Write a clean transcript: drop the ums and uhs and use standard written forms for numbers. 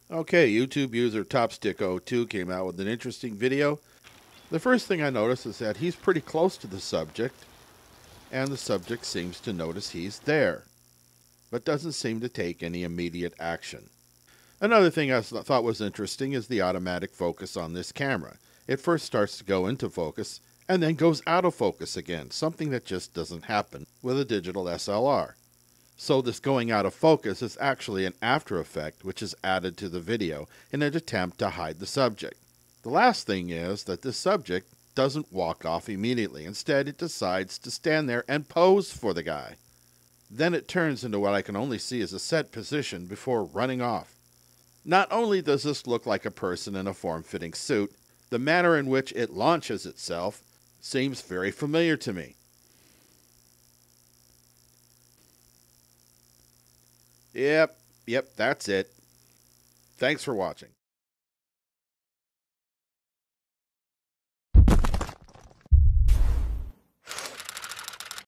Okay, YouTube user Topstick02 came out with an interesting video. The first thing I noticed is that he's pretty close to the subject, and the subject seems to notice he's there, but doesn't seem to take any immediate action. Another thing I thought was interesting is the automatic focus on this camera. It first starts to go into focus and then goes out of focus again, something that just doesn't happen with a digital SLR. So this going out of focus is actually an after effect which is added to the video in an attempt to hide the subject. The last thing is that this subject doesn't walk off immediately. Instead, it decides to stand there and pose for the guy. Then it turns into what I can only see as a set position before running off. Not only does this look like a person in a form-fitting suit, the manner in which it launches itself seems very familiar to me. Yep, that's it. Thanks for watching.